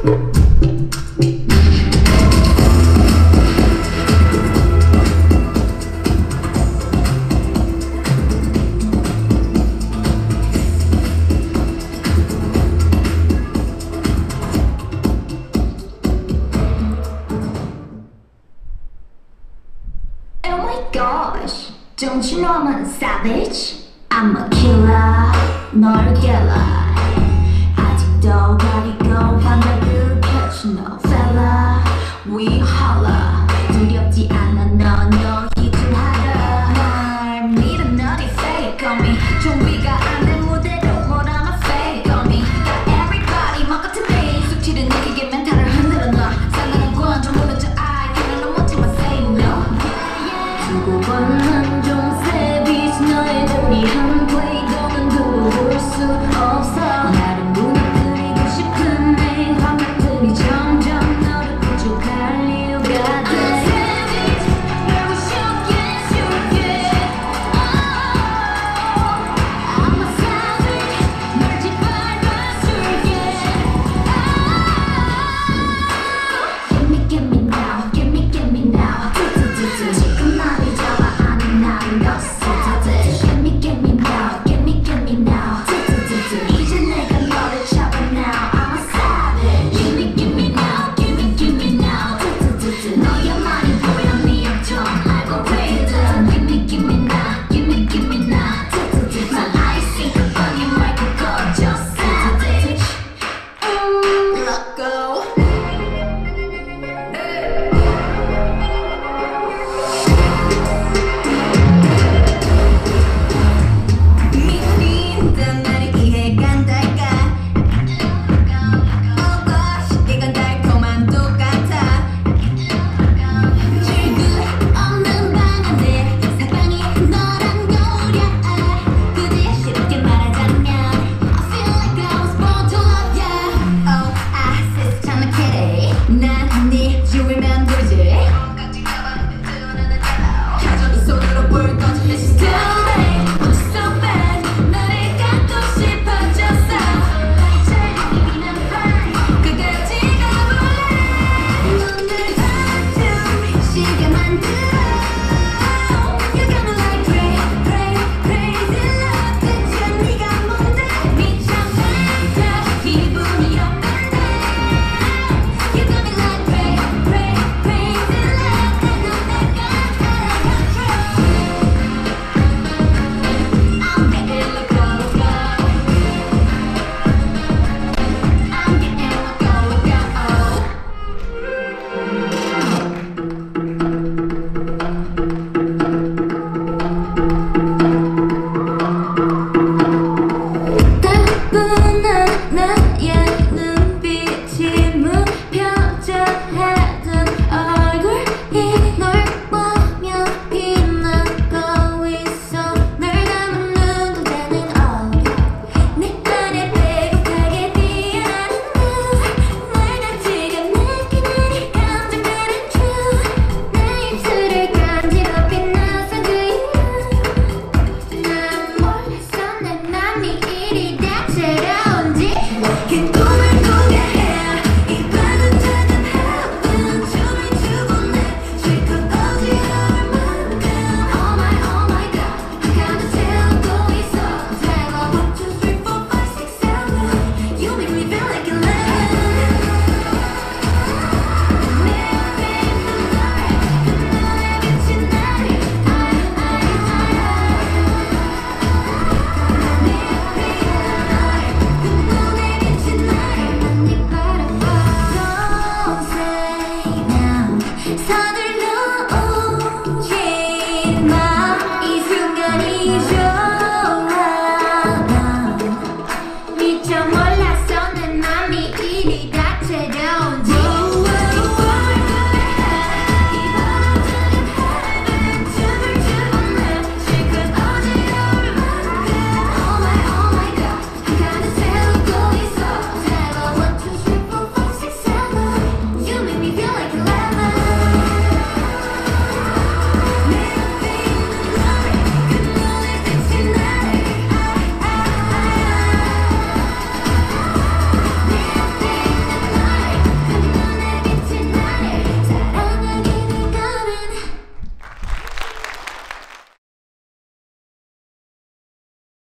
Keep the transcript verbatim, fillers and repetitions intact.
Don't you know I'm a savage? I'm a killer, 널 깨라 아직도 가리고 환각을 펼쳐 No fella, we holla 두렵지 않아 넌 너희 중 하나 날 믿어 넌이 fake on me 준비가 안 된 무대로 What I'm a fake on me Got everybody 막 같은 me 수치를 느끼게 멘탈을 흔들어 놔 상관한 관점 무너져 I can't no more time I say no 두고 보는 너의 조리한 플레이도는 두고 볼 수 없어 나를 무너뜨리고 싶은 내 환각들이 점점 너를 구축할 이유가 돼 I'm a savage, I'm a savage, 널 짓밟아줄게 Give me, give me now, give me, give me now 지금 나를 잡아 아닌 나를 넣었어 Give me, give me now, give me, give me now 이제 내가 너를 잡아 now I'm a savage Give me, give me now, give me, give me now 너야만이 보여 네 약점 알고 있든 Give me, give me now, give me, give me now 난 아이씨 급하게 말고 꺼져 savage Let go